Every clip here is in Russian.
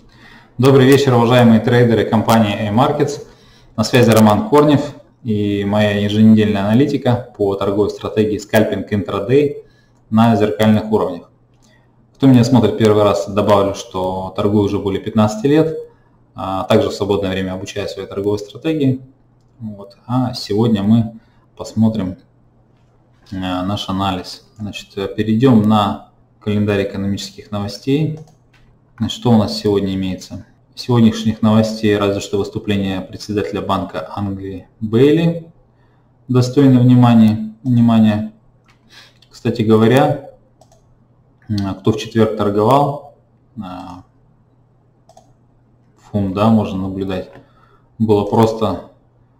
Добрый вечер, уважаемые трейдеры компании A-Markets. На связи Роман Корнев и моя еженедельная аналитика по торговой стратегии скальпинг интрадей на зеркальных уровнях. Кто меня смотрит первый раз, добавлю, что торгую уже более 15 лет, а также в свободное время обучаю своей торговой стратегии. А сегодня мы посмотрим наш анализ. Перейдем на календарь экономических новостей. Что у нас сегодня имеется? Сегодняшних новостей разве что выступление председателя Банка Англии Бейли достойно внимания. Кстати говоря, кто в четверг торговал, фунт, можно наблюдать, было просто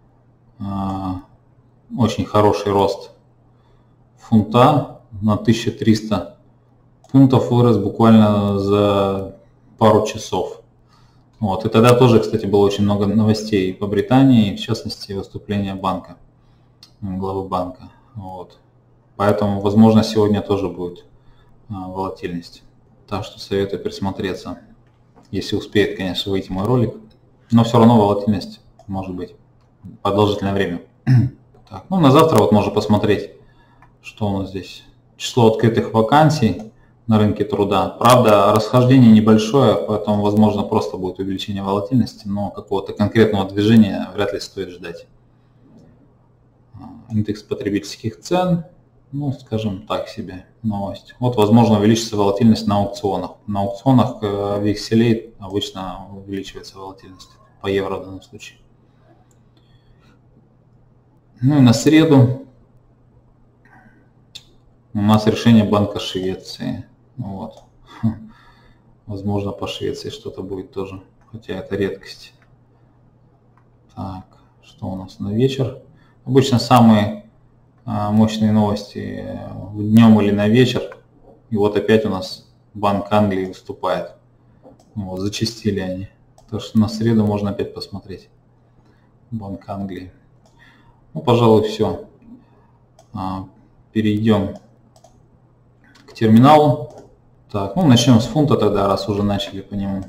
очень хороший рост фунта, на 1300 пунктов вырос буквально за пару часов. И тогда тоже, кстати, было очень много новостей по Британии, в частности, выступление банка, главы банка. Поэтому, возможно, сегодня тоже будет волатильность. Так что советую присмотреться, если успеет, конечно, выйти мой ролик. Но все равно волатильность может быть продолжительное время. На завтра можно посмотреть, что у нас здесь. Число открытых вакансий на рынке труда. Правда, расхождение небольшое, поэтому, возможно, просто будет увеличение волатильности, но какого-то конкретного движения вряд ли стоит ждать. Индекс потребительских цен, скажем так себе, новость. Возможно, увеличится волатильность на аукционах. На аукционах векселей обычно увеличивается волатильность, по евро в данном случае. И на среду у нас решение Банка Швеции. Возможно, по Швеции что-то будет тоже, хотя это редкость. Что у нас на вечер? Обычно самые мощные новости днем или на вечер. И опять у нас Банк Англии выступает. Зачастили они. Так что на среду можно опять посмотреть Банк Англии. Пожалуй, все. Перейдем к терминалу. Начнем с фунта тогда, раз уже начали по нему.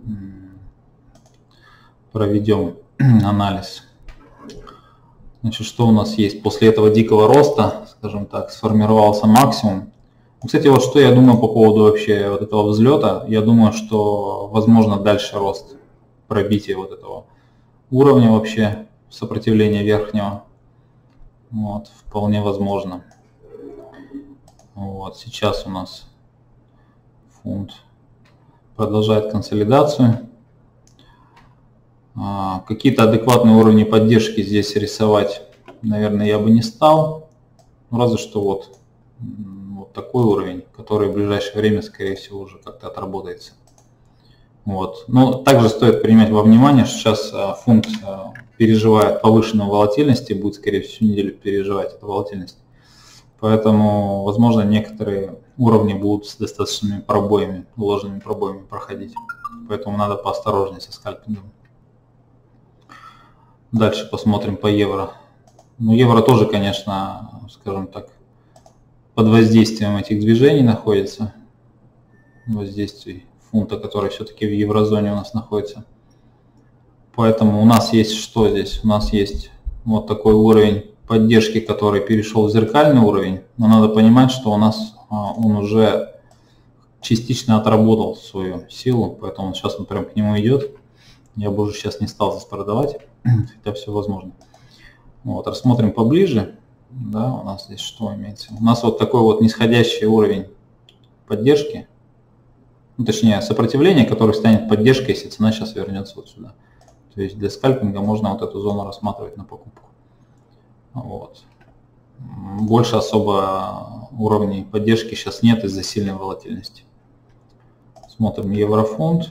Проведем анализ. Что у нас есть? После этого дикого роста, скажем так, сформировался максимум. Кстати, что я думаю по поводу вообще этого взлета. Я думаю, что возможно дальше рост, пробитие этого уровня вообще, сопротивления верхнего. Вполне возможно. Сейчас у нас фунт продолжает консолидацию. Какие-то адекватные уровни поддержки здесь рисовать, наверное, я бы не стал. Разве что такой уровень, который в ближайшее время, скорее всего, уже как-то отработается. Но также стоит принимать во внимание, что сейчас фунт переживает повышенную волатильность и будет, скорее всего, всю неделю переживать эту волатильность. Поэтому, возможно, некоторые уровни будут с достаточными пробоями, ложными пробоями проходить. Поэтому надо поосторожнее со скальпингом. Дальше посмотрим по евро. Евро тоже, конечно, скажем так, под воздействием этих движений находится. Воздействий фунта, который все-таки в еврозоне у нас находится. Поэтому у нас есть что здесь? У нас есть такой уровень поддержки, который перешел в зеркальный уровень, но надо понимать, что у нас он уже частично отработал свою силу, поэтому сейчас он прям к нему идет. Я бы уже сейчас не стал здесь продавать, хотя все возможно. Рассмотрим поближе. У нас здесь что имеется? У нас такой нисходящий уровень поддержки, точнее сопротивление, который станет поддержкой, если цена сейчас вернется сюда. То есть для скальпинга можно эту зону рассматривать на покупку. Больше особо уровней поддержки сейчас нет из-за сильной волатильности. Смотрим еврофунт.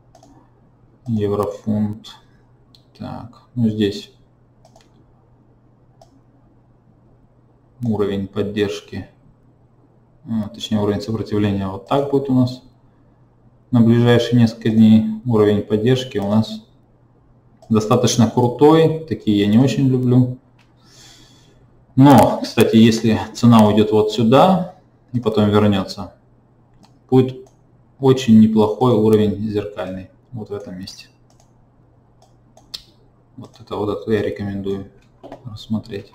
Еврофунт. Здесь уровень поддержки, точнее уровень сопротивления так будет у нас на ближайшие несколько дней. Уровень поддержки у нас достаточно крутой, такие я не очень люблю. Но, кстати, если цена уйдет сюда и потом вернется, будет очень неплохой уровень зеркальный. вот в этом месте. Вот это я рекомендую рассмотреть.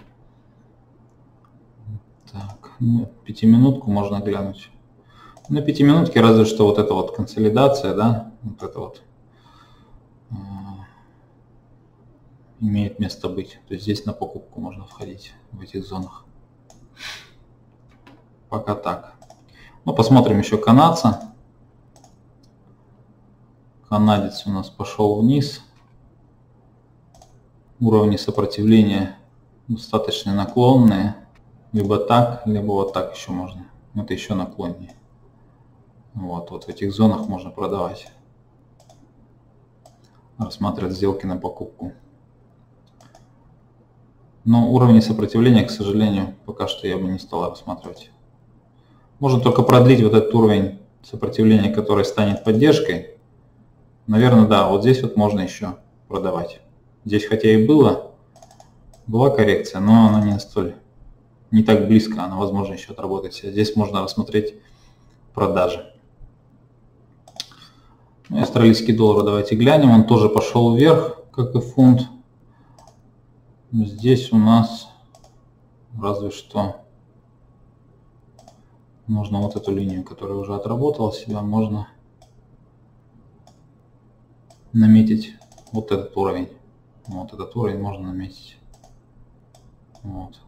Так, ну, 5-минутку можно глянуть. На 5-минутке разве что вот эта вот консолидация, да, вот это вот имеет место быть. То есть здесь на покупку можно входить в этих зонах. Пока так. Ну, посмотрим еще канадца. Канадец у нас пошел вниз. Уровни сопротивления достаточно наклонные. Либо так, либо вот так еще можно. Это еще наклоннее. Вот в этих зонах можно продавать. Рассматривать сделки на покупку. Но уровни сопротивления, к сожалению, пока что я бы не стал рассматривать. Можно только продлить вот этот уровень сопротивления, который станет поддержкой. Наверное, да, вот здесь вот можно еще продавать. Здесь хотя и была коррекция, но она не так близко, она, возможно, еще отработает себя. Здесь можно рассмотреть продажи. Австралийский доллар давайте глянем, он тоже пошел вверх, как и фунт. Здесь у нас разве что можно вот эту линию, которая уже отработала себя, можно наметить вот этот уровень. Вот этот уровень можно наметить. Вот.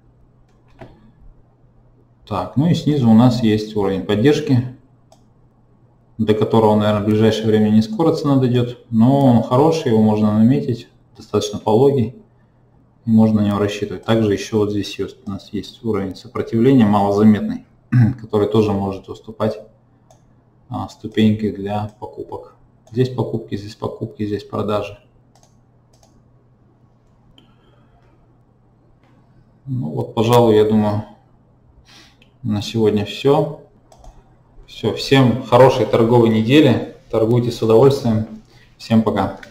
Так, ну и снизу у нас есть уровень поддержки, до которого, наверное, в ближайшее время не скоро цена дойдет, но он хороший, его можно наметить, достаточно пологий, и можно на него рассчитывать. Также еще вот здесь у нас есть уровень сопротивления малозаметный, который тоже может выступать ступенькой для покупок. Здесь покупки, здесь продажи. Ну вот, пожалуй, я думаю, на сегодня все. Все, всем хорошей торговой недели. Торгуйте с удовольствием. Всем пока.